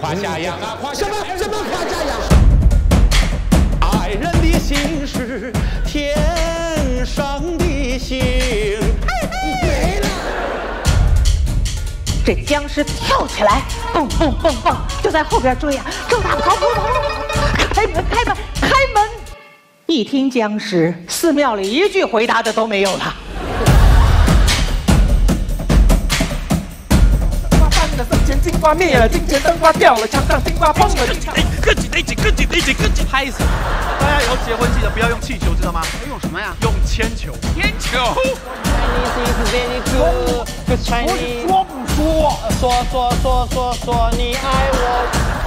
胯下羊啊，胯下什么胯下羊？ 爱人的心是天上的星。 没了。 这僵尸跳起来，蹦蹦蹦蹦，就在后边追呀，正大跑，开门！一听僵尸，寺庙里一句回答的都没有了。 圣前金瓜灭了，金钱灯花掉了，墙上金瓜崩了。 更紧，拍死！大家以后结婚记得不要用气球，知道吗？ 用什么呀？ 用铅球。 铅球。 Chinese is very good. Chinese. 说不说？ 说，你爱我。